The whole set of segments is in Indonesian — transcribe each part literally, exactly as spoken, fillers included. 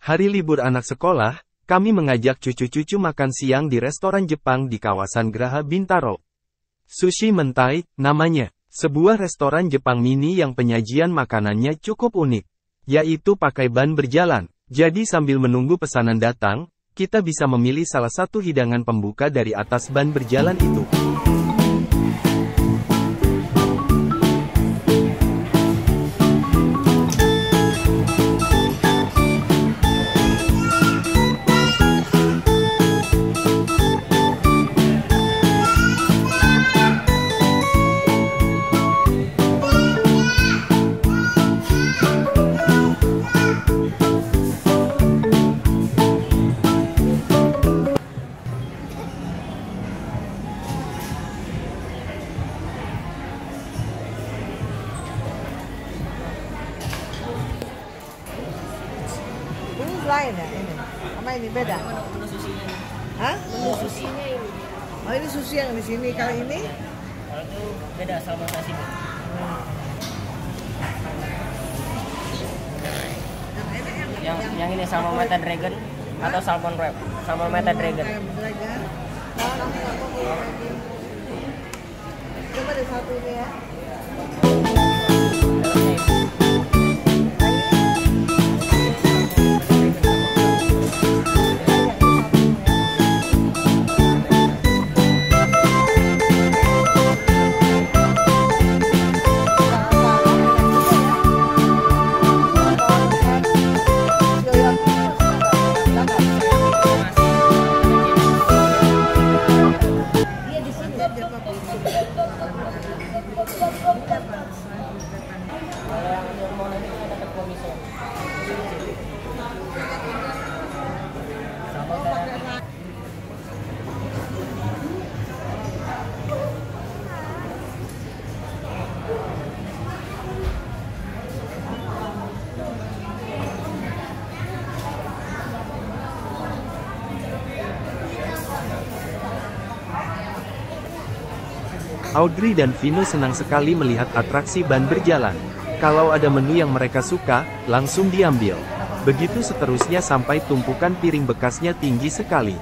Hari libur anak sekolah, kami mengajak cucu-cucu makan siang di restoran Jepang di kawasan Geraha Bintaro. Sushi Mentai, namanya. Sebuah restoran Jepang mini yang penyajian makanannya cukup unik. Yaitu pakai ban berjalan. Jadi sambil menunggu pesanan datang, kita bisa memilih salah satu hidangan pembuka dari atas ban berjalan itu. Lain ya ini, sama ini beda. Menu susinya. Hah? Menu susinya ini. Oh ini sushi yang di sini, kalau ini? Kalau itu beda salmon sashimi. Yang yang ini salmon mata dragon atau salmon wrap. Salmon mata dragon. Dragon. Coba deh satu ini ya. Audrey dan Vino senang sekali melihat atraksi ban berjalan. Kalau ada menu yang mereka suka, langsung diambil. Begitu seterusnya sampai tumpukan piring bekasnya tinggi sekali.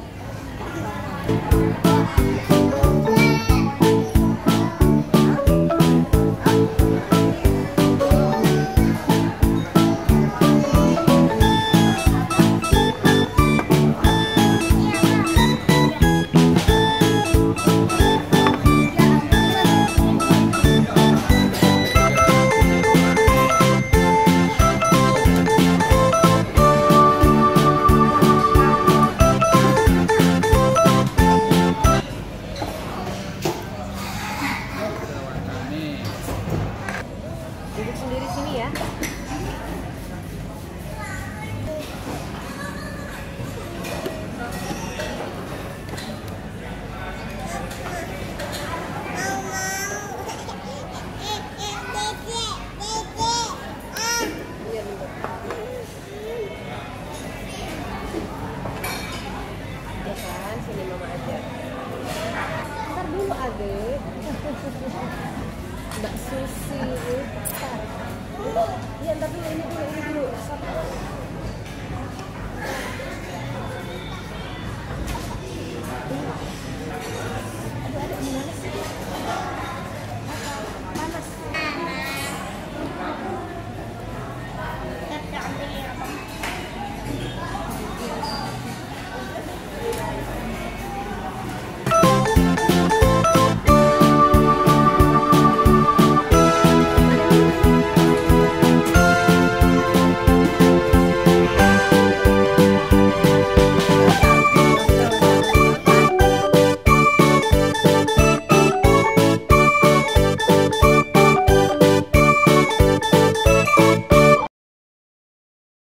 Duduk sendiri sini ya.